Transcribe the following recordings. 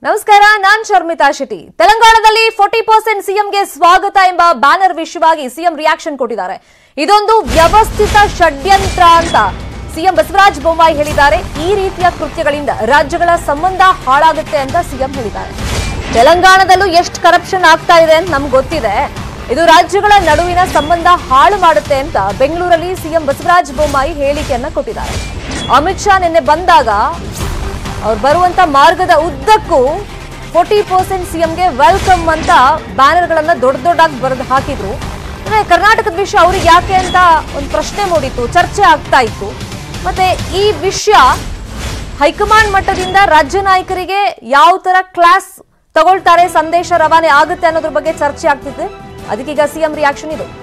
ನಮಸ್ಕಾರ, ನಾನು ಶರ್ಮಿತಾ ಶೆಟ್ಟಿ. ತೆಲಂಗಾಣದಲ್ಲಿ 40% ಸಿಎಂಗೆ ಸ್ವಾಗತ ಎಂಬ ಬ್ಯಾನರ್ ವಿಷಯವಾಗಿ ಸಿಎಂ ರಿಯಾಕ್ಷನ್ ಕೊಟ್ಟಿದ್ದಾರೆ. ಇದೊಂದು ವ್ಯವಸ್ಥಿತ ಷಡ್ಯಂತ್ರ ಅಂತ ಸಿಎಂ ಬಸವರಾಜ ಬೊಮ್ಮಾಯಿ ಹೇಳಿದ್ದಾರೆ. ಈ ರೀತಿಯ ಕೃತ್ಯಗಳಿಂದ ರಾಜ್ಯಗಳ ಸಂಬಂಧ ಹಾಳಾಗುತ್ತೆ ಅಂತ ಸಿಎಂ ಹೇಳಿದ್ದಾರೆ. ತೆಲಂಗಾಣದಲ್ಲೂ ಎಷ್ಟು ಕರಪ್ಷನ್ ಆಗ್ತಾ ಇದೆ ಅಂತ ನಮ್ಗೆ ಗೊತ್ತಿದೆ. ಇದು ರಾಜ್ಯಗಳ ನಡುವಿನ ಸಂಬಂಧ ಹಾಳು ಮಾಡುತ್ತೆ ಅಂತ ಬೆಂಗಳೂರಲ್ಲಿ ಸಿಎಂ ಬಸವರಾಜ ಬೊಮ್ಮಾಯಿ ಹೇಳಿಕೆಯನ್ನ ಕೊಟ್ಟಿದ್ದಾರೆ. ಅಮಿತ್ ಶಾ ನಿನ್ನೆ ಬಂದಾಗ ಅವ್ರು ಬರುವಂತ ಮಾರ್ಗದ ಉದ್ದಕ್ಕೂ 40% ಸಿಎಂಗೆ ವೆಲ್ಕಮ್ ಅಂತ ಬ್ಯಾನರ್ಗಳನ್ನ ದೊಡ್ಡದಾಗಿ ಬರೆದು ಹಾಕಿದ್ರು. ಕರ್ನಾಟಕದ ವಿಷಯ ಅವ್ರಿಗೆ ಯಾಕೆ ಅಂತ ಒಂದು ಪ್ರಶ್ನೆ ಮೂಡಿತ್ತು, ಚರ್ಚೆ ಆಗ್ತಾ ಇತ್ತು. ಮತ್ತೆ ಈ ವಿಷಯ ಹೈಕಮಾಂಡ್ ಮಟ್ಟದಿಂದ ರಾಜ್ಯ ನಾಯಕರಿಗೆ ಯಾವ ತರ ಕ್ಲಾಸ್ ತಗೊಳ್ತಾರೆ, ಸಂದೇಶ ರವಾನೆ ಆಗುತ್ತೆ ಅನ್ನೋದ್ರ ಬಗ್ಗೆ ಚರ್ಚೆ ಆಗ್ತಿದೆ. ಅದಕ್ಕೀಗ ಸಿಎಂ ರಿಯಾಕ್ಷನ್ ಇದು.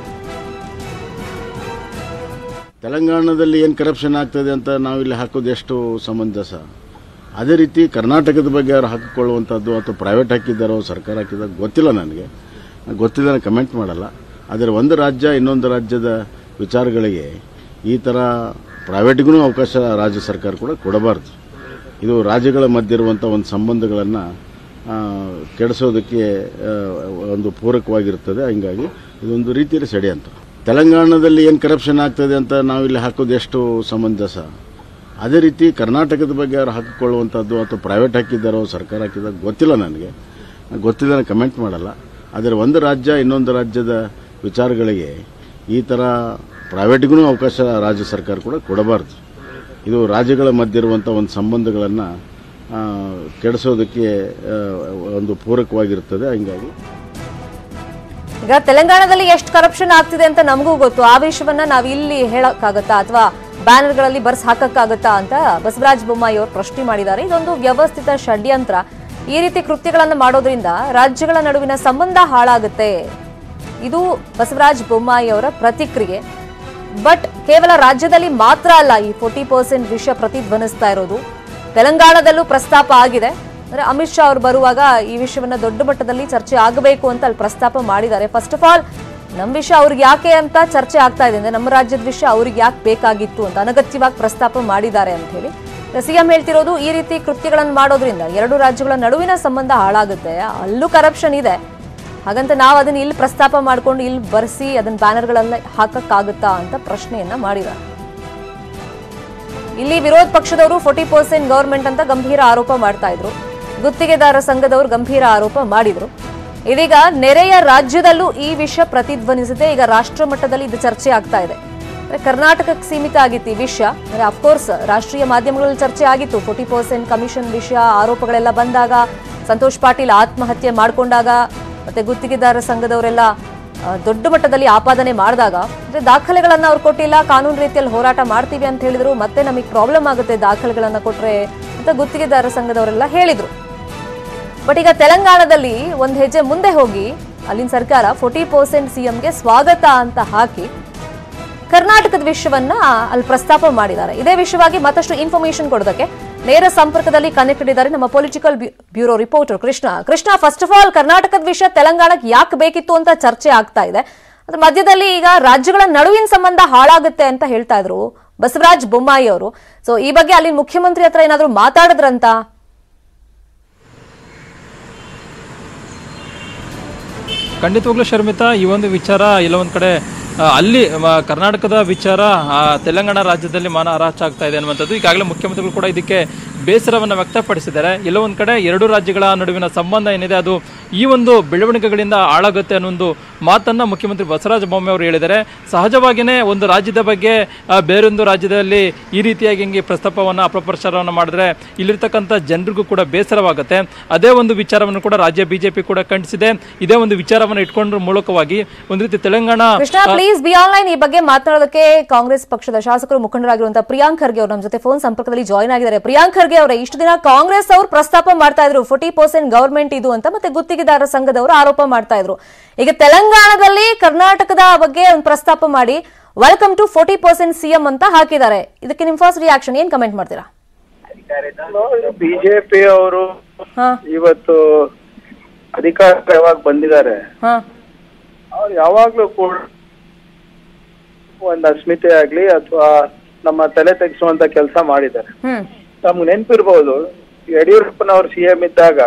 ತೆಲಂಗಾಣದಲ್ಲಿ ಏನು ಕರಪ್ಷನ್ ಆಗ್ತದೆ ಅಂತ ನಾವಿಲ್ಲಿ ಹಾಕೋದು ಎಷ್ಟು ಸಮಂಜಸ. ಅದೇ ರೀತಿ ಕರ್ನಾಟಕದ ಬಗ್ಗೆ ಅವ್ರು ಹಾಕಿಕೊಳ್ಳುವಂಥದ್ದು ಅಥವಾ ಪ್ರೈವೇಟ್ ಹಾಕಿದ್ದಾರೋ ಸರ್ಕಾರ ಹಾಕಿದಾಗ ಗೊತ್ತಿಲ್ಲ, ನನಗೆ ಗೊತ್ತಿಲ್ಲ, ಕಮೆಂಟ್ ಮಾಡಲ್ಲ. ಆದರೆ ಒಂದು ರಾಜ್ಯ ಇನ್ನೊಂದು ರಾಜ್ಯದ ವಿಚಾರಗಳಿಗೆ ಈ ಥರ ಪ್ರೈವೇಟ್ಗೂ ಅವಕಾಶ ರಾಜ್ಯ ಸರ್ಕಾರ ಕೂಡ ಕೊಡಬಾರ್ದು. ಇದು ರಾಜ್ಯಗಳ ಮಧ್ಯೆ ಇರುವಂಥ ಒಂದು ಸಂಬಂಧಗಳನ್ನು ಕೆಡಿಸೋದಕ್ಕೆ ಒಂದು ಪೂರಕವಾಗಿರ್ತದೆ. ಹೀಗಾಗಿ ಇದೊಂದು ರೀತಿಯಲ್ಲಿ ಷಡ್ಯಂತ್ರ. ತೆಲಂಗಾಣದಲ್ಲಿ ಏನು ಕರಪ್ಷನ್ ಆಗ್ತದೆ ಅಂತ ನಾವಿಲ್ಲಿ ಹಾಕೋದು ಎಷ್ಟು ಸಮಂಜಸ. ಅದೇ ರೀತಿ ಕರ್ನಾಟಕದ ಬಗ್ಗೆ ಅವ್ರು ಹಾಕಿಕೊಳ್ಳುವಂಥದ್ದು ಅಥವಾ ಪ್ರೈವೇಟ್ ಹಾಕಿದ್ದಾರೋ ಸರ್ಕಾರ ಹಾಕಿದಾಗ ಗೊತ್ತಿಲ್ಲ, ನನಗೆ ಗೊತ್ತಿಲ್ಲ, ಕಮೆಂಟ್ ಮಾಡಲ್ಲ. ಆದರೆ ಒಂದು ರಾಜ್ಯ ಇನ್ನೊಂದು ರಾಜ್ಯದ ವಿಚಾರಗಳಿಗೆ ಈ ಥರ ಪ್ರೈವೇಟ್ಗೂ ಅವಕಾಶ ರಾಜ್ಯ ಸರ್ಕಾರ ಕೂಡ ಕೊಡಬಾರ್ದು. ಇದು ರಾಜ್ಯಗಳ ಮಧ್ಯೆ ಇರುವಂಥ ಒಂದು ಸಂಬಂಧಗಳನ್ನು ಕೆಡಿಸೋದಕ್ಕೆ ಒಂದು ಪೂರಕವಾಗಿರ್ತದೆ. ಹೀಗಾಗಿ ಈಗ ತೆಲಂಗಾಣದಲ್ಲಿ ಎಷ್ಟು ಕರಪ್ಷನ್ ಆಗ್ತಿದೆ ಅಂತ ನಮಗೂ ಗೊತ್ತು. ಆ ವಿಷಯವನ್ನ ನಾವು ಇಲ್ಲಿ ಹೇಳಕ್ಕಾಗತ್ತಾ ಅಥವಾ ಬ್ಯಾನರ್ಗಳಲ್ಲಿ ಬರ್ಸ್ ಹಾಕಕ್ಕಾಗತ್ತಾ ಅಂತ ಬಸವರಾಜ ಬೊಮ್ಮಾಯಿ ಅವರು ಪ್ರಶ್ನೆ ಮಾಡಿದ್ದಾರೆ. ಇದೊಂದು ವ್ಯವಸ್ಥಿತ ಷಡ್ಯಂತ್ರ. ಈ ರೀತಿ ಕೃತ್ಯಗಳನ್ನು ಮಾಡೋದ್ರಿಂದ ರಾಜ್ಯಗಳ ನಡುವಿನ ಸಂಬಂಧ ಹಾಳಾಗುತ್ತೆ. ಇದು ಬಸವರಾಜ ಬೊಮ್ಮಾಯಿ ಅವರ ಪ್ರತಿಕ್ರಿಯೆ. ಬಟ್ ಕೇವಲ ರಾಜ್ಯದಲ್ಲಿ ಮಾತ್ರ ಅಲ್ಲ ಈ 40% ವಿಷಯ ಪ್ರತಿಧ್ವನಿಸ್ತಾ ಇರೋದು. ತೆಲಂಗಾಣದಲ್ಲೂ ಪ್ರಸ್ತಾಪ ಆಗಿದೆ. ಅಂದ್ರೆ ಅಮಿತ್ ಶಾ ಅವರು ಬರುವಾಗ ಈ ವಿಷಯವನ್ನ ದೊಡ್ಡ ಮಟ್ಟದಲ್ಲಿ ಚರ್ಚೆ ಆಗಬೇಕು ಅಂತ ಅಲ್ಲಿ ಪ್ರಸ್ತಾಪ ಮಾಡಿದ್ದಾರೆ. ಫಸ್ಟ್ ಆಫ್ ಆಲ್ ನಮ್ಮ ವಿಷಯ ಅವ್ರಿಗೆ ಯಾಕೆ ಅಂತ ಚರ್ಚೆ ಆಗ್ತಾ ಇದೆ. ಅಂದ್ರೆ ನಮ್ಮ ರಾಜ್ಯದ ವಿಷಯ ಅವ್ರಿಗೆ ಯಾಕೆ ಬೇಕಾಗಿತ್ತು ಅಂತ ಅನಗತ್ಯವಾಗಿ ಪ್ರಸ್ತಾಪ ಮಾಡಿದ್ದಾರೆ ಅಂತ ಹೇಳಿ ಸಿಎಂ ಹೇಳ್ತಿರೋದು. ಈ ರೀತಿ ಕೃತ್ಯಗಳನ್ನು ಮಾಡೋದ್ರಿಂದ ಎರಡು ರಾಜ್ಯಗಳ ನಡುವಿನ ಸಂಬಂಧ ಹಾಳಾಗುತ್ತೆ. ಅಲ್ಲೂ ಕರಪ್ಷನ್ ಇದೆ, ಹಾಗಂತ ನಾವು ಅದನ್ನ ಇಲ್ಲಿ ಪ್ರಸ್ತಾಪ ಮಾಡ್ಕೊಂಡು ಇಲ್ಲಿ ಬರ್ಸಿ ಅದನ್ನ ಬ್ಯಾನರ್ಗಳೆಲ್ಲ ಹಾಕಕ್ಕಾಗುತ್ತಾ ಅಂತ ಪ್ರಶ್ನೆಯನ್ನ ಮಾಡಿದ್ದಾರೆ. ಇಲ್ಲಿ ವಿರೋಧ ಪಕ್ಷದವರು 40% ಗವರ್ಮೆಂಟ್ ಅಂತ ಗಂಭೀರ ಆರೋಪ ಮಾಡ್ತಾ ಇದ್ರು. ಗುತ್ತಿಗೆದಾರ ಸಂಘದವರು ಗಂಭೀರ ಆರೋಪ ಮಾಡಿದ್ರು. ಇದೀಗ ನೆರೆಯ ರಾಜ್ಯದಲ್ಲೂ ಈ ವಿಷಯ ಪ್ರತಿಧ್ವನಿಸಿದೆ. ಈಗ ರಾಷ್ಟ್ರ ಮಟ್ಟದಲ್ಲಿ ಇದು ಚರ್ಚೆ ಆಗ್ತಾ ಇದೆ. ಕರ್ನಾಟಕಕ್ಕೆ ಸೀಮಿತ ಆಗಿತ್ತು ಈ ವಿಷಯ. ಅಫ್ಕೋರ್ಸ್ ರಾಷ್ಟ್ರೀಯ ಮಾಧ್ಯಮಗಳಲ್ಲಿ ಚರ್ಚೆ ಆಗಿತ್ತು. 40% ಕಮಿಷನ್ ವಿಷಯ ಆರೋಪಗಳೆಲ್ಲ ಬಂದಾಗ, ಸಂತೋಷ್ ಪಾಟೀಲ್ ಆತ್ಮಹತ್ಯೆ ಮಾಡಿಕೊಂಡಾಗ, ಮತ್ತೆ ಗುತ್ತಿಗೆದಾರ ಸಂಘದವರೆಲ್ಲ ದೊಡ್ಡ ಮಟ್ಟದಲ್ಲಿ ಆಪಾದನೆ ಮಾಡಿದಾಗ ದಾಖಲೆಗಳನ್ನ ಅವ್ರು ಕೊಟ್ಟಿಲ್ಲ, ಕಾನೂನು ರೀತಿಯಲ್ಲಿ ಹೋರಾಟ ಮಾಡ್ತೀವಿ ಅಂತ ಹೇಳಿದ್ರು. ಮತ್ತೆ ನಮಗೆ ಪ್ರಾಬ್ಲಮ್ ಆಗುತ್ತೆ ದಾಖಲೆಗಳನ್ನ ಕೊಟ್ರೆ ಅಂತ ಗುತ್ತಿಗೆದಾರ ಸಂಘದವರೆಲ್ಲ ಹೇಳಿದ್ರು. ಬಟ್ ಈಗ ತೆಲಂಗಾಣದಲ್ಲಿ ಒಂದು ಹೆಜ್ಜೆ ಮುಂದೆ ಹೋಗಿ ಅಲ್ಲಿನ ಸರ್ಕಾರ 40% ಸಿಎಂಗೆ ಸ್ವಾಗತ ಅಂತ ಹಾಕಿ ಕರ್ನಾಟಕದ ವಿಷಯವನ್ನ ಅಲ್ಲಿ ಪ್ರಸ್ತಾಪ ಮಾಡಿದ್ದಾರೆ. ಇದೇ ವಿಷಯವಾಗಿ ಮತ್ತಷ್ಟು ಇನ್ಫಾರ್ಮೇಶನ್ ಕೊಡೋದಕ್ಕೆ ನೇರ ಸಂಪರ್ಕದಲ್ಲಿ ಕನೆಕ್ಟೆಡ್ ಇದ್ದಾರೆ ನಮ್ಮ political bureau reporter Krishna. First of all ಕರ್ನಾಟಕದ ವಿಷಯ ತೆಲಂಗಾಣಕ್ಕೆ ಯಾಕೆ ಬೇಕಿತ್ತು ಅಂತ ಚರ್ಚೆ ಆಗ್ತಾ ಇದೆ. ಅದ್ರ ಮಧ್ಯದಲ್ಲಿ ಈಗ ರಾಜ್ಯಗಳ ನಡುವಿನ ಸಂಬಂಧ ಹಾಳಾಗುತ್ತೆ ಅಂತ ಹೇಳ್ತಾ ಇದ್ರು ಬಸವರಾಜ ಬೊಮ್ಮಾಯಿ ಅವರು. ಸೊ ಈ ಬಗ್ಗೆ ಅಲ್ಲಿ ಮುಖ್ಯಮಂತ್ರಿ ಹತ್ರ ಏನಾದ್ರು ಮಾತಾಡಿದ್ರಂತ? ಖಂಡಿತವಾಗ್ಲೂ ಶರ್ಮಿತಾ, ಈ ಒಂದು ವಿಚಾರ ಎಲ್ಲ ಒಂದ್ ಕಡೆ ಅಲ್ಲಿ ಕರ್ನಾಟಕದ ವಿಚಾರ ತೆಲಂಗಾಣ ರಾಜ್ಯದಲ್ಲಿ ಮಾನ ಹರಾಜು ಆಗ್ತಾ ಇದೆ ಅನ್ನುವಂಥದ್ದು ಈಗಾಗಲೇ ಮುಖ್ಯಮಂತ್ರಿಗಳು ಕೂಡ ಇದಕ್ಕೆ ಬೇಸರವನ್ನು ವ್ಯಕ್ತಪಡಿಸಿದ್ದಾರೆ. ಎಲ್ಲೋ ಒಂದು ಕಡೆ ಎರಡು ರಾಜ್ಯಗಳ ನಡುವಿನ ಸಂಬಂಧ ಏನಿದೆ ಅದು ಈ ಒಂದು ಬೆಳವಣಿಗೆಗಳಿಂದ ಹಾಳಾಗುತ್ತೆ ಅನ್ನೋ ಒಂದು ಮಾತನ್ನ ಮುಖ್ಯಮಂತ್ರಿ ಬಸವರಾಜ ಬೊಮ್ಮಾಯಿ ಅವರು ಹೇಳಿದ್ದಾರೆ. ಸಹಜವಾಗಿಯೇ ಒಂದು ರಾಜ್ಯದ ಬಗ್ಗೆ ಬೇರೊಂದು ರಾಜ್ಯದಲ್ಲಿ ಈ ರೀತಿಯಾಗಿ ಹಿಂಗೆ ಪ್ರಸ್ತಾಪವನ್ನು ಅಪಪ್ರಚಾರವನ್ನು ಮಾಡಿದ್ರೆ ಇಲ್ಲಿರ್ತಕ್ಕಂಥ ಜನರಿಗೂ ಕೂಡ ಬೇಸರವಾಗುತ್ತೆ. ಅದೇ ಒಂದು ವಿಚಾರವನ್ನು ಕೂಡ ರಾಜ್ಯ ಬಿಜೆಪಿ ಕೂಡ ಖಂಡಿಸಿದೆ. ಇದೇ ಒಂದು ವಿಚಾರವನ್ನು ಇಟ್ಕೊಂಡ್ರ ಮೂಲಕವಾಗಿ ಒಂದು ರೀತಿ ತೆಲಂಗಾಣ ಬಿ ಆನ್ಲೈನ್ ಈ ಬಗ್ಗೆ ಮಾತನಾಡೋದಕ್ಕೆ ಕಾಂಗ್ರೆಸ್ ಪಕ್ಷದ ಶಾಸಕರು ಮುಖಂಡರಾಗಿರುವಂತಹ ಪ್ರಿಯಾಂಕ್ ಖರ್ಗೆ ಅವರು ನಮ್ಮ ಜೊತೆ ಫೋನ್ ಸಂಪರ್ಕದಲ್ಲಿ ಜಾಯ್ನ್ ಆಗಿದ್ದಾರೆ. ಪ್ರಿಯಾಂಕ್ ಖರ್ಗೆ ಅವರೇ, ಇಷ್ಟು ದಿನ ಕಾಂಗ್ರೆಸ್ ಅವರು ಪ್ರಸ್ತಾಪ ಮಾಡ್ತಾ ಇದ್ರು 40% ಗವರ್ಮೆಂಟ್ ಇದು ಅಂತ, ಮತ್ತೆ ಗುತ್ತಿಗೆದಾರ ಸಂಘದವರು ಆರೋಪ ಮಾಡ್ತಾ ಇದ್ರು. ಈಗ ತೆಲಂಗಾಣದಲ್ಲಿ ಕರ್ನಾಟಕದ ಬಗ್ಗೆ ಒಂದು ಪ್ರಸ್ತಾಪ ಮಾಡಿ ವೆಲ್ಕಮ್ ಟು 40% ಸಿಎಂ ಅಂತ ಹಾಕಿದ್ದಾರೆ. ಇದಕ್ಕೆ ನಿಮ್ ಫಸ್ಟ್ ರಿಯಾಕ್ಷನ್ ಏನ್ ಕಮೆಂಟ್ ಮಾಡ್ತೀರಾ? ಬಿಜೆಪಿ ಅವರು ಇವತ್ತು ಅಧಿಕಾರ ಯಾವಾಗ ಬಂದಿದ್ದಾರೆ ಅವ್ರು ಯಾವಾಗ್ಲೂ ಕೂಡ ಒಂದು ಅಸ್ಮಿತೆ ಆಗ್ಲಿ ಅಥವಾ ನಮ್ಮ ತಲೆ ತೆಗಿಸುವಂತ ಕೆಲಸ ಮಾಡಿದ್ದಾರೆ. ತಮ್ಗೆ ನೆನಪಿರ್ಬಹುದು ಯಡಿಯೂರಪ್ಪನವ್ರು CM ಇದ್ದಾಗ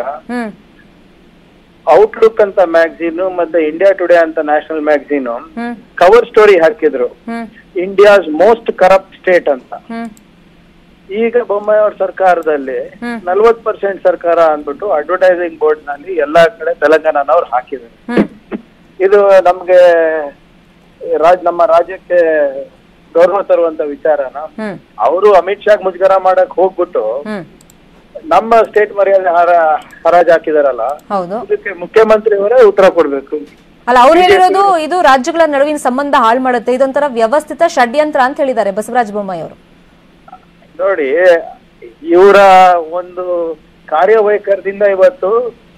ಔಟ್ಲುಕ್ ಅಂತ ಮ್ಯಾಗಝೀನು ಮತ್ತೆ ಇಂಡಿಯಾ ಟುಡೇ ಅಂತ ನ್ಯಾಷನಲ್ ಮ್ಯಾಗಝೀನು ಕವರ್ ಸ್ಟೋರಿ ಹಾಕಿದ್ರು, ಇಂಡಿಯಾಸ್ ಮೋಸ್ಟ್ ಕರಪ್ಟ್ ಸ್ಟೇಟ್ ಅಂತ. ಈಗ ಬೊಮ್ಮಾಯಿ ಅವ್ರ ಸರ್ಕಾರದಲ್ಲಿ 40% ಸರ್ಕಾರ ಅಂದ್ಬಿಟ್ಟು ಅಡ್ವರ್ಟೈಸಿಂಗ್ ಬೋರ್ಡ್ ನಲ್ಲಿ ಎಲ್ಲಾ ಕಡೆ ತೆಲಂಗಾಣನವ್ರು ಹಾಕಿದ್ದಾರೆ. ಇದು ನಮ್ಗೆ ನಮ್ಮ ರಾಜ್ಯಕ್ಕೆ ಗೌರವ ತರುವಂತ ವಿಚಾರನ. ಅವರು ಅಮಿತ್ ಶಾ ಮುಜುಗರ ಮಾಡಕ್ ಹೋಗ್ಬಿಟ್ಟು ನಮ್ಮ ಸ್ಟೇಟ್ ಮರ್ಯಾದೆ ಹರಾಜ್ ಹಾಕಿದಾರಲ್ಲ, ಇದಕ್ಕೆ ಮುಖ್ಯಮಂತ್ರಿ ಅವರೇ ಉತ್ತರ ಕೊಡ್ಬೇಕು. ಅಲ್ಲ, ಅವ್ರು ಹೇಳಿರೋದು ಇದು ರಾಜ್ಯಗಳ ನಡುವಿನ ಸಂಬಂಧ ಹಾಳು ಮಾಡುತ್ತೆ, ಇದೊಂಥರ ವ್ಯವಸ್ಥಿತ ಷಡ್ಯಂತ್ರ ಅಂತ ಹೇಳಿದ್ದಾರೆ ಬಸವರಾಜ ಬೊಮ್ಮಾಯಿ ಅವರು. ನೋಡಿ, ಇವರ ಒಂದು ಕಾರ್ಯವೈಖರದಿಂದ ಇವತ್ತು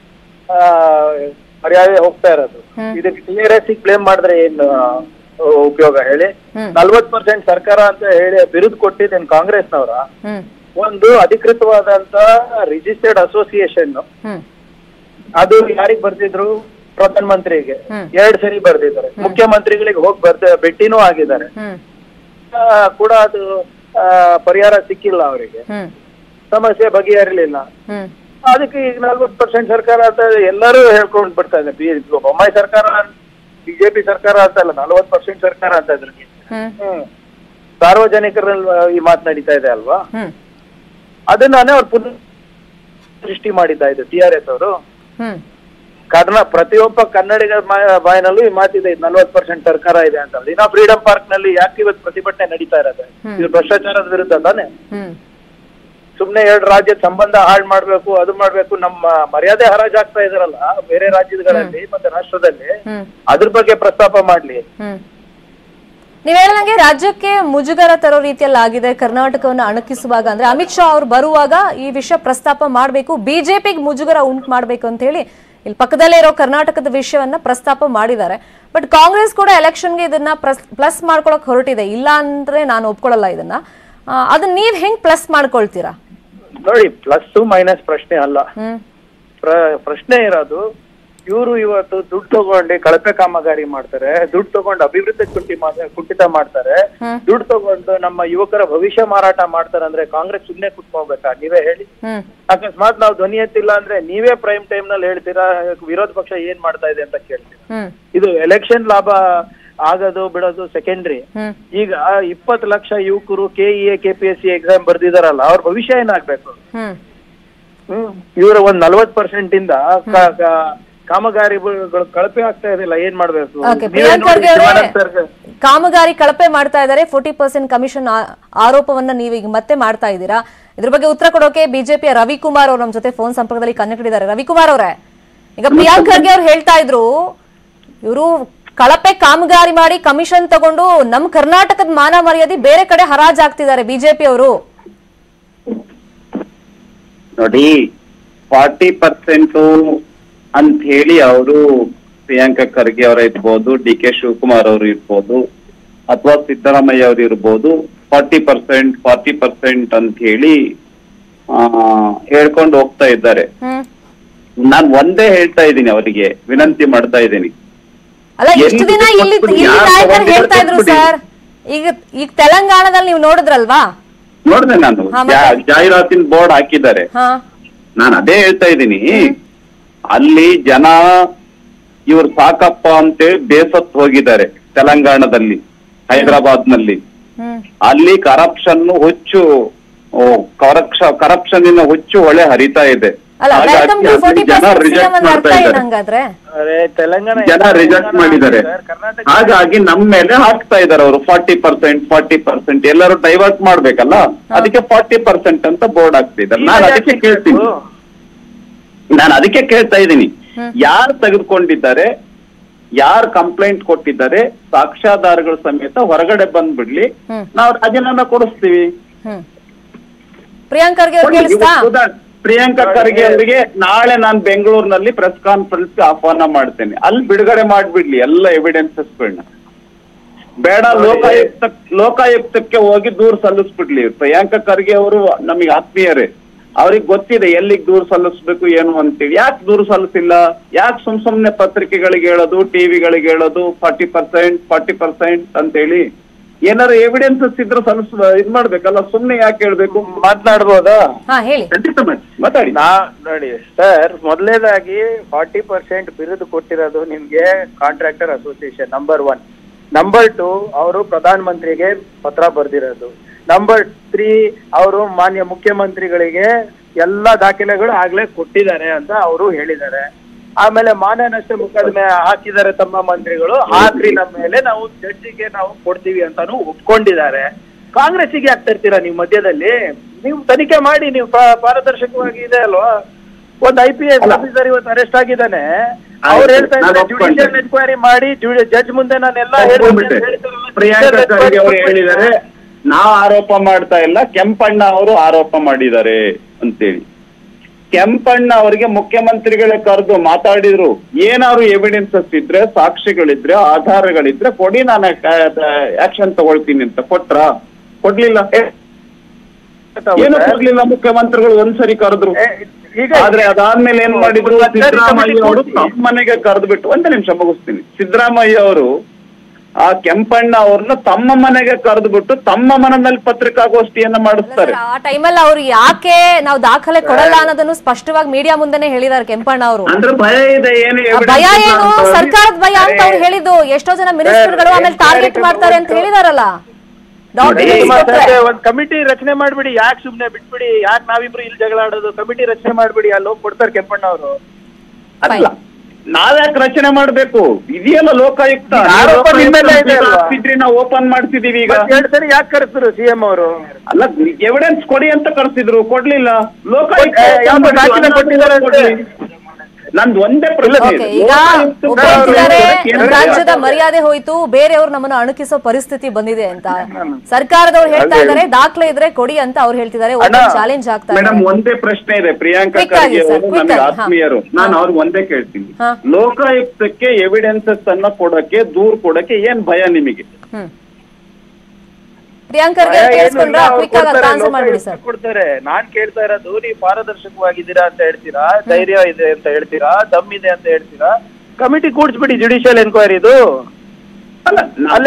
ಮರ್ಯಾದೆ ಹೋಗ್ತಾ ಇರೋದು. ಇದಕ್ಕೆ TRS ಬ್ಲೇಮ್ ಮಾಡಿದ್ರೆ ಏನು ಉಪಯೋಗ ಹೇಳಿ? 40% ಸರ್ಕಾರ ಅಂತ ಹೇಳಿ ಬಿರುದು ಕೊಟ್ಟಿದ್ದೇನೆ ಕಾಂಗ್ರೆಸ್ನವರ. ಒಂದು ಅಧಿಕೃತವಾದಂತ ರಿಜಿಸ್ಟರ್ಡ್ ಅಸೋಸಿಯೇಷನ್, ಅದು ಯಾರಿಗ್ ಬರ್ತಿದ್ರು? ಪ್ರಧಾನ ಮಂತ್ರಿಗೆ 2 ಸರಿ ಬರ್ದಿದ್ದಾರೆ, ಮುಖ್ಯಮಂತ್ರಿಗಳಿಗೆ ಹೋಗಿ ಭೇಟಿನೂ ಆಗಿದ್ದಾರೆ ಕೂಡ. ಅದು ಪರಿಹಾರ ಸಿಕ್ಕಿಲ್ಲ ಅವರಿಗೆ, ಸಮಸ್ಯೆ ಬಗೆಹರಿಲಿಲ್ಲ. ಅದಕ್ಕೆ ಈಗ 40% ಸರ್ಕಾರ ಅಂತ ಎಲ್ಲರೂ ಹೇಳ್ಕೊಂಡ್ ಬಿಡ್ತಾ ಇದ್ದಾರೆ. ಬೊಮ್ಮಾಯಿ ಸರ್ಕಾರ ಬಿಜೆಪಿ ಸರ್ಕಾರ ಅಂತ ಅಲ್ಲ, 40% ಸರ್ಕಾರ ಅಂತ ಇದ್ರು. ಸಾರ್ವಜನಿಕರಲ್ಲಿ ಈ ಮಾತು ನಡೀತಾ ಇದೆ ಅಲ್ವಾ? ಅದನ್ನೇ ಅವ್ರು ಪುನಃ ಸೃಷ್ಟಿ ಮಾಡಿದ್ದ ಇದು TRS ಅವರು. ಪ್ರತಿಯೊಬ್ಬ ಕನ್ನಡಿಗರ ಬಾಯಿನಲ್ಲೂ ಈ ಮಾತಿದೆ, 40% ಸರ್ಕಾರ ಇದೆ ಅಂತ. ಇನ್ನ ಫ್ರೀಡಂ ಪಾರ್ಕ್ ನಲ್ಲಿ ಯಾಕೆ ಇವತ್ತು ಪ್ರತಿಭಟನೆ ನಡೀತಾ ಇರೋದು? ಇದು ಭ್ರಷ್ಟಾಚಾರದ ವಿರುದ್ಧ ತಾನೆ. ಸುಮ್ನೆ 2 ರಾಜ್ಯದ ಸಂಬಂಧ ಹಾಳು ಮಾಡ್ಬೇಕು, ಅದು ಮಾಡ್ಬೇಕು, ನಮ್ಮ ಮರ್ಯಾದೆ ಹರಾಜ್ ಆಗ್ತಾ ಇದಾರಲ್ಲ ಬೇರೆ ರಾಜ್ಯಗಳಲ್ಲಿ ಮತ್ತೆ ರಾಷ್ಟ್ರದಲ್ಲಿ, ಅದ್ರ ಬಗ್ಗೆ ಪ್ರಸ್ತಾಪ ಮಾಡ್ಲಿ. ನೀವ್ ಹೇಳಿದಂಗೆ ರಾಜ್ಯಕ್ಕೆ ಮುಜುಗರ ತರೋ ರೀತಿಯಲ್ಲಿ ಆಗಿದೆ ಕರ್ನಾಟಕವನ್ನು ಅಣಕಿಸುವಾಗ. ಅಂದ್ರೆ ಅಮಿತ್ ಶಾ ಅವ್ರು ಬರುವಾಗ ಈ ವಿಷಯ ಪ್ರಸ್ತಾಪ ಮಾಡ್ಬೇಕು, ಬಿಜೆಪಿಗೆ ಮುಜುಗರ ಉಂಟು ಮಾಡ್ಬೇಕು ಅಂತ ಹೇಳಿ ಇಲ್ಲಿ ಪಕ್ಕದಲ್ಲೇ ಇರೋ ಕರ್ನಾಟಕದ ವಿಷಯವನ್ನ ಪ್ರಸ್ತಾಪ ಮಾಡಿದ್ದಾರೆ. ಬಟ್ ಕಾಂಗ್ರೆಸ್ ಕೂಡ ಎಲೆಕ್ಷನ್ಗೆ ಇದನ್ನ ಪ್ಲಸ್ ಮಾಡ್ಕೊಳಕ್ ಹೊರಟಿದೆ. ಇಲ್ಲ ಅಂದ್ರೆ ನಾನು ಒಪ್ಕೊಳ್ಳಲ್ಲ ಇದನ್ನ. ಅದನ್ನ ನೀವ್ ಹೆಂಗ್ ಪ್ಲಸ್ ಮಾಡ್ಕೊಳ್ತೀರಾ? ನೋಡಿ, ಪ್ಲಸ್ ಮೈನಸ್ ಪ್ರಶ್ನೆ ಅಲ್ಲ. ಪ್ರಶ್ನೆ ಇರೋದು, ಇವರು ಇವತ್ತು ದುಡ್ಡು ತಗೊಂಡು ಕಳಪೆ ಕಾಮಗಾರಿ ಮಾಡ್ತಾರೆ, ದುಡ್ಡು ತಗೊಂಡು ಅಭಿವೃದ್ಧಿ ಕುಂಠಿತ ಮಾಡ್ತಾರೆ, ದುಡ್ಡು ತಗೊಂಡು ನಮ್ಮ ಯುವಕರ ಭವಿಷ್ಯ ಮಾರಾಟ ಮಾಡ್ತಾರೆ ಅಂದ್ರೆ ಕಾಂಗ್ರೆಸ್ ಸುಮ್ನೆ ಕುತ್ಕೋಬೇಕಾ? ನೀವೇ ಹೇಳಿ. ಅಕಸ್ಮಾತ್ ನಾವು ಧ್ವನಿ ಎತ್ತಿಲ್ಲ ಅಂದ್ರೆ ನೀವೇ ಪ್ರೈಮ್ ಟೈಮ್ ನಲ್ಲಿ ಹೇಳ್ತೀರಾ ವಿರೋಧ ಪಕ್ಷ ಏನ್ ಮಾಡ್ತಾ ಇದೆ ಅಂತ ಕೇಳ್ತೀರಾ. ಇದು ಎಲೆಕ್ಷನ್ ಲಾಭ ಆಗೋದು ಬಿಡೋದು ಸೆಕೆಂಡ್ರಿ. ಈಗ 20 ಲಕ್ಷ ಯುವಕರು KEA KPSC ಎಕ್ಸಾಮ್ ಬರ್ದಿದಾರಲ್ಲ, ಅವ್ರ ಭವಿಷ್ಯ ಏನಾಗ್ಬೇಕು? ಇವರ ಒಂದ್ 40% ಇಂದ ಕಾಮಗಾರಿಗಳು ಕಳಪೆ ಆಗ್ತಾ ಇದಿಲ್ಲ, ಏನ್ ಮಾಡ್ಬೇಕು? ಕಾಮಗಾರಿ ಕಳಪೆ ಮಾಡ್ತಾ ಇದ್ದಾರೆ, 40% ಕಮಿಷನ್ ಆರೋಪವನ್ನ ನೀವೀಗ ಮತ್ತೆ ಮಾಡ್ತಾ ಇದ್ದೀರಾ. ಇದ್ರ ಬಗ್ಗೆ ಉತ್ತರ ಕೊಡೋಕೆ ಬಿಜೆಪಿಯ ರವಿಕುಮಾರ್ ಅವ್ರು ನಮ್ಮ ಜೊತೆ ಫೋನ್ ಸಂಪರ್ಕದಲ್ಲಿ ಕನೆಕ್ಟ್ ಇದ್ದಾರೆ. ರವಿಕುಮಾರ್ ಅವರೇ, ಈಗ ಪ್ರಿಯಾಂಕ್ ಖರ್ಗೆ ಅವ್ರು ಹೇಳ್ತಾ ಇದ್ರು, ಇವರು ಕಳಪೆ ಕಾಮಗಾರಿ ಮಾಡಿ ಕಮಿಷನ್ ತಗೊಂಡು ನಮ್ ಕರ್ನಾಟಕದ ಮಾನ ಮರ್ಯಾದೆ ಬೇರೆ ಕಡೆ ಹರಾಜಾಗ್ತಿದ್ದಾರೆ ಬಿಜೆಪಿ ಅವರು. ನೋಡಿ, 40% ಅಂತ ಹೇಳಿ ಅವರು ಪ್ರಿಯಾಂಕಾ ಖರ್ಗೆ ಅವರ ಇರ್ಬೋದು, DK ಶಿವಕುಮಾರ್ ಅವರು ಇರ್ಬೋದು, ಅಥವಾ ಸಿದ್ದರಾಮಯ್ಯ ಅವರು ಇರ್ಬೋದು, 40% ಅಂತ ಹೇಳಿ ಹೇಳ್ಕೊಂಡು ಹೋಗ್ತಾ ಇದ್ದಾರೆ. ನಾನ್ ಒಂದೇ ಹೇಳ್ತಾ ಇದ್ದೀನಿ, ಅವರಿಗೆ ವಿನಂತಿ ಮಾಡ್ತಾ ಇದ್ದೀನಿ. ಅಲ್ಲ, ಇಷ್ಟು ದಿನ ಇಲ್ಲಿ ನಾಯಕರು ಹೇಳ್ತಾ ಇದ್ರು ಸರ್. ಈಗ ತೆಲಂಗಾಣದಲ್ಲಿ ನೀವು ನೋಡಿದ್ರಲ್ವಾ? ನೋಡಿದೆ ನಾನು, ಜಾಹೀರಾತಿನ ಬೋರ್ಡ್ ಹಾಕಿದ್ದಾರೆ. ನಾನು ಅದೇ ಹೇಳ್ತಾ ಇದ್ದೀನಿ, ಅಲ್ಲಿ ಜನ ಇವ್ರು ಸಾಕಪ್ಪ ಅಂತೇಳಿ ಬೇಸತ್ತು ಹೋಗಿದ್ದಾರೆ. ತೆಲಂಗಾಣದಲ್ಲಿ, ಹೈದರಾಬಾದ್ ನಲ್ಲಿ ಅಲ್ಲಿ ಕರಪ್ಷನ್ ಹುಚ್ಚು ಹೊಳೆ ಹರಿತಾ ಇದೆ. ಜನ ರಿಜೆಕ್ಟ್ ಮಾಡಿದ್ದಾರೆ. ಹಾಗಾಗಿ ನಮ್ಮ ಮೇಲೆ ಹಾಕ್ತಾ ಇದಾರೆ ಅವರು 40%. ಎಲ್ಲರೂ ಡೈವರ್ಟ್ ಮಾಡ್ಬೇಕಲ್ಲ, ಅದಕ್ಕೆ 40% ಅಂತ ಬೋರ್ಡ್ ಹಾಕ್ತಿದ್ದಾರೆ. ನಾನು ಅದಕ್ಕೆ ಕೇಳ್ತಾ ಇದ್ದೀನಿ, ಯಾರು ತೆಗೆದುಕೊಂಡಿದ್ದಾರೆ, ಯಾರು ಕಂಪ್ಲೇಂಟ್ ಕೊಟ್ಟಿದ್ದಾರೆ, ಸಾಕ್ಷ್ಯಾಧಾರಗಳ ಸಮೇತ ಹೊರಗಡೆ ಬಂದ್ಬಿಡ್ಲಿ, ನಾವು ರಾಜೀನಾಮೆ ಕೊಡಿಸ್ತೀವಿ. ಪ್ರಿಯಾಂಕಾ ಖರ್ಗೆ ಅವರಿಗೆ ನಾಳೆ ನಾನು ಬೆಂಗಳೂರಿನಲ್ಲಿ ಪ್ರೆಸ್ ಕಾನ್ಫರೆನ್ಸ್ ಆಹ್ವಾನ ಮಾಡ್ತೇನೆ. ಅಲ್ಲಿ ಬಿಡುಗಡೆ ಮಾಡ್ಬಿಡ್ಲಿ ಎಲ್ಲ ಎವಿಡೆನ್ಸಸ್ಗಳನ್ನ. ಬೇಡ ಲೋಕಾಯುಕ್ತಕ್ಕೆ ಹೋಗಿ ದೂರು ಸಲ್ಲಿಸ್ಬಿಡ್ಲಿ. ಪ್ರಿಯಾಂಕಾ ಖರ್ಗೆ ಅವರು ನಮಗೆ ಆತ್ಮೀಯರೇ, ಅವ್ರಿಗೆ ಗೊತ್ತಿದೆ ಎಲ್ಲಿಗೆ ದೂರು ಸಲ್ಲಿಸ್ಬೇಕು ಏನು ಅಂತೇಳಿ. ಯಾಕೆ ದೂರು ಸಲ್ಲಿಸಿಲ್ಲ? ಯಾಕೆ ಸುಮ್ನೆ ಪತ್ರಿಕೆಗಳಿಗೆ ಹೇಳೋದು, ಟಿವಿಗಳಿಗೆ ಹೇಳೋದು 40% ಅಂತೇಳಿ? ಏನಾರು ಎವಿಡೆನ್ಸಸ್ ಇದ್ರೆ ಇದ್ ಮಾಡ್ಬೇಕಲ್ಲ, ಸುಮ್ನೆ ಯಾಕೆ ಹೇಳ್ಬೇಕು? ಮಾತನಾಡ್ಬೋದಾ? ಹಾ ಹೇಳಿ. ಖಂಡಿತ ಮಾತಾಡಿ. ನೋಡಿ ಸರ್, ಮೊದಲನೇದಾಗಿ 40% ಬಿರುದು ಕೊಟ್ಟಿರೋದು ನಿಮ್ಗೆ ಕಾಂಟ್ರಾಕ್ಟರ್ ಅಸೋಸಿಯೇಷನ್, ನಂಬರ್ 1. ನಂಬರ್ 2, ಅವರು ಪ್ರಧಾನ ಮಂತ್ರಿಗೆ ಪತ್ರ ಬರ್ದಿರೋದು. ನಂಬರ್ 3, ಅವರು ಮಾನ್ಯ ಮುಖ್ಯಮಂತ್ರಿಗಳಿಗೆ ಎಲ್ಲಾ ದಾಖಲೆಗಳು ಆಗ್ಲೇ ಕೊಟ್ಟಿದ್ದಾರೆ ಅಂತ ಅವರು ಹೇಳಿದ್ದಾರೆ. ಆಮೇಲೆ ಮಾನನಷ್ಟ ಮೊಕದ್ದಮೆ ಹಾಕಿದ್ದಾರೆ ತಮ್ಮ ಮಂತ್ರಿಗಳು, ಹಾಕ್ರಿ ನಮ್ಮ ಮೇಲೆ, ನಾವು ಜಡ್ಜಿಗೆ ನಾವು ಕೊಡ್ತೀವಿ ಅಂತಾನು ಒಪ್ಕೊಂಡಿದ್ದಾರೆ. ಕಾಂಗ್ರೆಸ್ಸಿಗೆ ಆಗ್ತಾ ಇರ್ತೀರಾ ನೀವು ಮಧ್ಯದಲ್ಲಿ? ನೀವು ತನಿಖೆ ಮಾಡಿ, ನೀವು ಪಾರದರ್ಶಕವಾಗಿ ಇದೆ ಅಲ್ವಾ? ಒಂದು IPS ಆಫೀಸರ್ ಇವತ್ತು ಅರೆಸ್ಟ್ ಆಗಿದ್ದಾನೆ, ಅವ್ರು ಹೇಳ್ತಾ ಇದ್ದಾರೆ ಜುಡಿಷಿಯಲ್ ಎನ್ಕ್ವೈರಿ ಮಾಡಿ ಜಡ್ಜ್ ಮುಂದೆ ನಾನೆಲ್ಲ ಪ್ರಿಯಾಂಕಾ ಖರ್ಗೆ ಅವರು ಹೇಳಿದ್ದಾರೆ, ನಾವು ಆರೋಪ ಮಾಡ್ತಾ ಇಲ್ಲ, ಕೆಂಪಣ್ಣ ಅವರು ಆರೋಪ ಮಾಡಿದ್ದಾರೆ ಅಂತೇಳಿ. ಕೆಂಪಣ್ಣ ಅವರಿಗೆ ಮುಖ್ಯಮಂತ್ರಿಗಳೇ ಕರೆದು ಮಾತಾಡಿದ್ರು, ಏನಾದ್ರು ಎವಿಡೆನ್ಸಸ್ ಇದ್ರೆ, ಸಾಕ್ಷಿಗಳಿದ್ರೆ, ಆಧಾರಗಳಿದ್ರೆ ಕೊಡಿ, ನಾನು ಆಕ್ಷನ್ ತಗೊಳ್ತೀನಿ ಅಂತ. ಕೊಡ್ಲಿಲ್ಲ, ಏನು ಕೊಡ್ಲಿಲ್ಲ ಮುಖ್ಯಮಂತ್ರಿಗಳು. ಒಂದ್ಸರಿ ಕರೆದ್ರು, ಆದ್ರೆ ಅದಾದ್ಮೇಲೆ ಏನ್ ಮಾಡಿದ್ರು, ಸಿದ್ದರಾಮಯ್ಯ ಅವರು ತಮ್ಮ ಮನೆಗೆ ಕರೆದ್ಬಿಟ್ಟು, ಒಂದೇ ನಿಮಿಷ ಮುಗಿಸ್ತೀನಿ, ಸಿದ್ದರಾಮಯ್ಯ ಅವರು ಆ ಕೆಂಪಣ್ಣ ಅವ್ರನ್ನ ತಮ್ಮ ಮನೆಗೆ ಕರೆದ್ಬಿಟ್ಟು ತಮ್ಮ ಮನೆಯಲ್ಲಿ ಪತ್ರಿಕಾಗೋಷ್ಠಿಯನ್ನ ಮಾಡಿಸ್ತಾರೆ. ಆ ಟೈಮಲ್ಲಿ ಅವ್ರು ಯಾಕೆ ನಾವು ದಾಖಲೆ ಕೊಡಲ್ಲ ಅನ್ನೋದನ್ನು ಸ್ಪಷ್ಟವಾಗಿ ಮೀಡಿಯಾ ಮುಂದೆನೆ ಹೇಳಿದ್ದಾರೆ ಕೆಂಪಣ್ಣ ಅವರು. ಅಂದ್ರೆ ಭಯ ಇದೆ, ಭಯ ಏನು? ಸರ್ಕಾರದ ಭಯ ಅಂತ ಅವ್ರು ಹೇಳಿದ್ದು. ಎಷ್ಟೋ ಜನ ಮಿನಿಸ್ಟರ್ಗಳು ಆಮೇಲೆ ಟಾರ್ಗೆಟ್ ಮಾಡ್ತಾರೆ ಅಂತ ಹೇಳಿದಾರಲ್ಲ. ಒಂದ್ ಕಮಿಟಿ ರಚನೆ ಮಾಡ್ಬಿಡಿ, ಯಾಕೆ ಸುಮ್ನೆ ಬಿಟ್ಬಿಡಿ, ಯಾಕೆ ನಾವಿಬ್ರು ಇಲ್ಲಿ ಜಗಳ ಆಡೋದು? ಕಮಿಟಿ ರಚನೆ ಮಾಡ್ಬಿಡಿ, ಅಲ್ಲಿ ಹೋಗಿ ಕೊಡ್ತಾರೆ ಕೆಂಪಣ್ಣ ಅವರು. ಅಲ್ಲ, ನಾವ್ಯಾಕೆ ರಚನೆ ಮಾಡ್ಬೇಕು? ಇದೆಯಲ್ಲ ಲೋಕಾಯುಕ್ತ, ನಾವು ಓಪನ್ ಮಾಡ್ತಿದೀವಿ ಈಗ. 2 ಸರಿ ಯಾಕೆ ಕರೆಸಿದ್ರು CM ಅವರು? ಅಲ್ಲ, ಎವಿಡೆನ್ಸ್ ಕೊಡಿ ಅಂತ ಕರೆಸಿದ್ರು, ಕೊಡ್ಲಿಲ್ಲ. ಲೋಕಾಯುಕ್ತ ನಂದು ಒಂದೇ ಪ್ರಶ್ನೆ, ಈಗ ರಾಜ್ಯದ ಮರ್ಯಾದೆ ಹೋಯ್ತು, ಬೇರೆಯವರು ನಮ್ಮನ್ನು ಅಣುಕಿಸೋ ಪರಿಸ್ಥಿತಿ ಬಂದಿದೆ ಅಂತ ಸರ್ಕಾರದವ್ರು ಹೇಳ್ತಾ ಇದ್ದಾರೆ. ದಾಖಲೆ ಇದ್ರೆ ಕೊಡಿ ಅಂತ ಅವ್ರು ಹೇಳ್ತಿದ್ದಾರೆ. ಚಾಲೆಂಜ್ ಆಗ್ತಾ ಮೇಡಮ್, ಒಂದೇ ಪ್ರಶ್ನೆ ಇದೆ. ಪ್ರಿಯಾಂಕಾ ಖರ್ಗೆ ಅವರು ನನಗೆ ಆತ್ಮೀಯರು, ನಾನು ಅವ್ರಿಗೆ ಒಂದೇ ಕೇಳ್ತೀನಿ, ಲೋಕಾಯುಕ್ತಕ್ಕೆ ಎವಿಡೆನ್ಸಸ್ ಅನ್ನ ಕೊಡಕ್ಕೆ, ದೂರ್ ಕೊಡಕ್ಕೆ ಏನ್ ಭಯ ನಿಮಗೆ? ಕೊಡ್ತಾರೆ. ನಾನ್ ಕೇಳ್ತಾ ಇರೋದು, ನೀವು ಪಾರದರ್ಶಕವಾಗಿದ್ದೀರಾ ಅಂತ ಹೇಳ್ತೀರಾ, ಧೈರ್ಯ ಇದೆ ಅಂತ ಹೇಳ್ತೀರಾ, ದಮ್ ಇದೆ ಅಂತ ಹೇಳ್ತೀರಾ, ಕಮಿಟಿ ಕೂಡಿಸ್ಬಿಡಿ ಜುಡಿಷಿಯಲ್ ಎನ್ಕ್ವೈರಿದು. ಅಲ್ಲೇ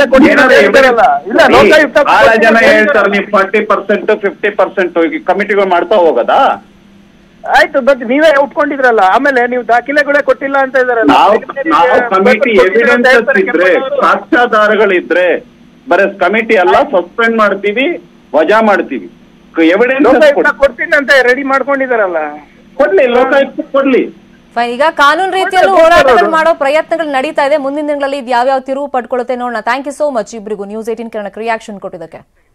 ಬಹಳ ಜನ ಹೇಳ್ತಾರೆ ನೀವು 40% 50% ಕಮಿಟಿಗಳು ಮಾಡ್ತಾ ಹೋಗೋದಾ? ಆಯ್ತು, ಬಟ್ ನೀವೇ ಉಟ್ಕೊಂಡಿದ್ರಲ್ಲ, ಆಮೇಲೆ ನೀವು ದಾಖಲೆಗಳೇ ಕೊಟ್ಟಿಲ್ಲ ಅಂತ ಇದಾರಲ್ಲ. ನಾವು ಕಮಿಟಿ ಎವಿಡೆನ್ಸಸ್ ಇದ್ರೆ, ಸಾಕ್ಷ್ಯಾಧಾರಗಳಿದ್ರೆ, ಬರೀ ಕಮಿಟಿ ಅಲ್ಲ, ಸಸ್ಪೆಂಡ್ ಮಾಡ್ತೀವಿ, ವಜಾ ಮಾಡ್ತೀವಿ. ಎವಿಡೆನ್ಸ್ ಕೊಡ್ತೀನಿ ಅಂತ ರೆಡಿ ಮಾಡ್ಕೊಂಡಿದಾರಲ್ಲ, ಕೊಡ್ಲಿ, ಲೋಕಾಯುಕ್ತ ಕೊಡ್ಲಿ. ಈಗ ಕಾನೂನು ರೀತಿಯಲ್ಲೂ ಹೋರಾಟಗಳು ಮಾಡೋ ಪ್ರಯತ್ನಗಳು ನಡೀತಾ ಇದೆ. ಮುಂದಿನ ದಿನಗಳಲ್ಲಿ ಇದು ಯಾವ್ಯಾವ ತಿರುವು ಪಡ್ಕೊಳ್ಳುತ್ತೆ ನೋಡೋಣ. ಥ್ಯಾಂಕ್ ಯು ಸೋ ಮಚ್ ಇಬ್ಬರಿಗೂ ನ್ಯೂಸ್ 18 ಕನ್ನಡಕ್ಕೆ ರಿಯಾಕ್ಷನ್ ಕೊಟ್ಟಿದ್ದಕ್ಕೆ.